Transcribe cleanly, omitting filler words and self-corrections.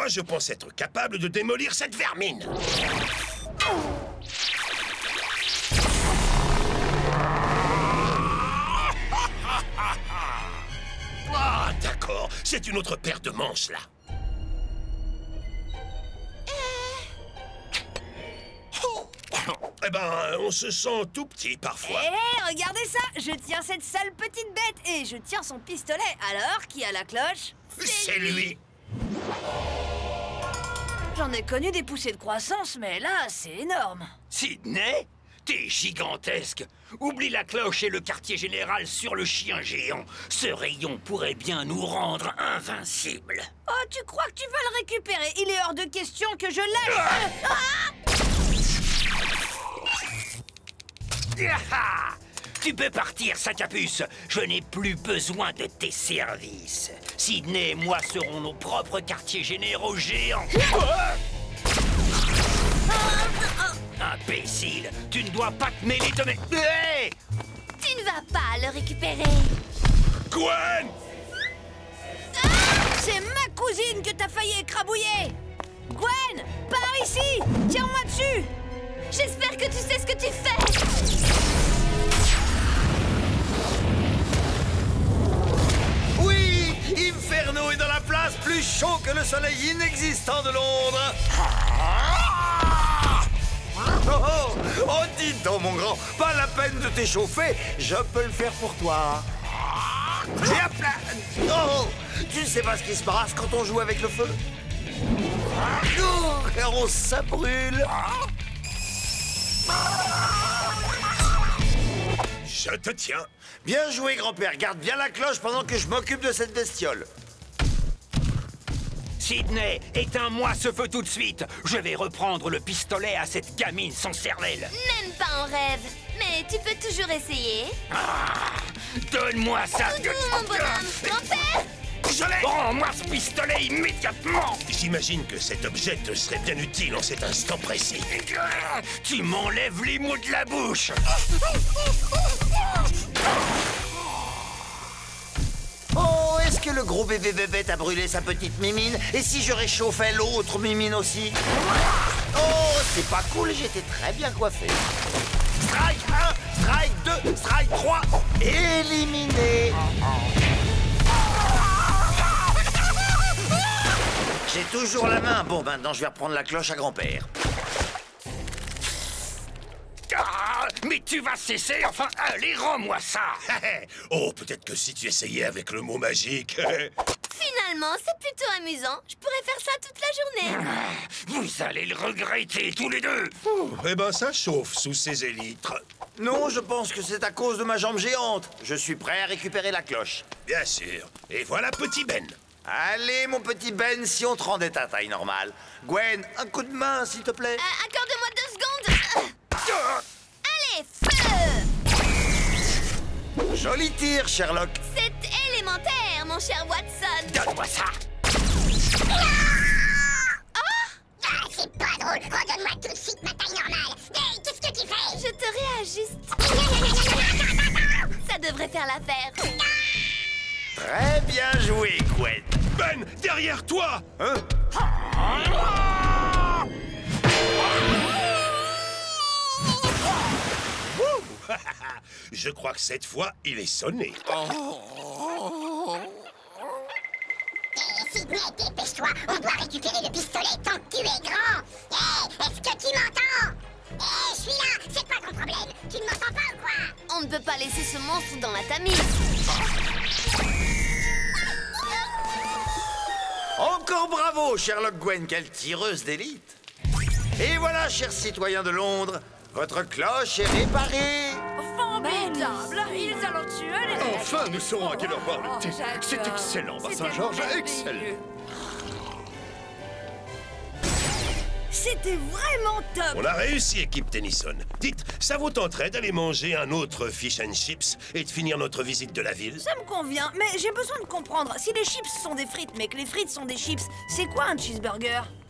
fois, je pense être capable de démolir cette vermine. Ah, d'accord. C'est une autre paire de manches, là. Eh ben, on se sent tout petit parfois. Hé, regardez ça! Je tiens cette sale petite bête et je tiens son pistolet. Alors, qui a la cloche? C'est lui. J'en ai connu des poussées de croissance, mais là, c'est énorme. Sidney? T'es gigantesque. Oublie la cloche et le quartier général sur le chien géant. Ce rayon pourrait bien nous rendre invincibles. Oh, tu crois que tu vas le récupérer? Il est hors de question que je lâche. Ah! Tu peux partir, sac à puce. Je n'ai plus besoin de tes services. Sidney et moi serons nos propres quartiers généraux géants. Imbécile, tu ne dois pas te mêler de mes... Hey! Tu ne vas pas le récupérer. Gwen! C'est ma cousine que t'as failli écrabouiller. Gwen, par ici. Tiens-moi dessus. J'espère que tu sais ce que tu fais. Oui, Inferno est dans la place, plus chaud que le soleil inexistant de Londres. Oh, dis donc, mon grand, pas la peine de t'échauffer, je peux le faire pour toi. Et hop là. Oh, tu ne sais pas ce qui se passe quand on joue avec le feu? Oh, ça brûle. Je te tiens. Bien joué, grand-père. Garde bien la cloche pendant que je m'occupe de cette bestiole. Sidney, éteins-moi ce feu tout de suite. Je vais reprendre le pistolet à cette gamine sans cervelle. Même pas en rêve. Mais tu peux toujours essayer. Donne-moi ça. Mon bonhomme, grand-père! Je l'ai. Rends-moi ce pistolet immédiatement. J'imagine que cet objet te serait bien utile en cet instant précis. Tu m'enlèves les mots de la bouche. Oh, est-ce que le gros bébé bébête a brûlé sa petite mimine? Et si je réchauffais l'autre mimine aussi? Oh, c'est pas cool, j'étais très bien coiffé. Strike 1, strike 2, strike 3, éliminé. J'ai toujours la main. Bon, maintenant, je vais reprendre la cloche à grand-père. Mais tu vas cesser, enfin, allez, rends-moi ça. Oh, peut-être que si tu essayais avec le mot magique. Finalement, c'est plutôt amusant. Je pourrais faire ça toute la journée. Vous allez le regretter, tous les deux. Eh ben, ça chauffe sous ces élytres. Non, je pense que c'est à cause de ma jambe géante. Je suis prêt à récupérer la cloche. Bien sûr. Et voilà petit Ben. Allez, mon petit Ben, si on te rendait ta taille normale. Gwen, un coup de main, s'il te plaît. Accorde-moi 2 secondes. Allez, feu! Joli tir, Sherlock. C'est élémentaire, mon cher Watson. Donne-moi ça. C'est pas drôle. Redonne-moi tout de suite ma taille normale. Hey, qu'est-ce que tu fais? Je te réajuste. Ça devrait faire l'affaire. Très bien joué, Gwen. Ben, derrière toi. Hein? Je crois que cette fois, il est sonné. Sidney, dépêche-toi. On doit récupérer le pistolet tant que tu es grand. Hey, est-ce que tu m'entends? Hey, je suis là. C'est quoi ton problème? Tu ne m'entends pas ou quoi? On ne peut pas laisser ce monstre dans la Tamise. Encore bravo, Sherlock Gwen, quelle tireuse d'élite. Et voilà, chers citoyens de Londres, votre cloche est réparée. Formidable! Ils allont tuer les... Enfin, nous saurons à quelle heure boire le thé. Jacques, C'est excellent, c'était Saint-Georges, merveilleux. excellent. C'était vraiment top! On a réussi, équipe Tennyson. Dites, ça vous tenterait d'aller manger un autre fish and chips et de finir notre visite de la ville? Ça me convient, mais j'ai besoin de comprendre. Si les chips sont des frites, mais que les frites sont des chips, c'est quoi un cheeseburger?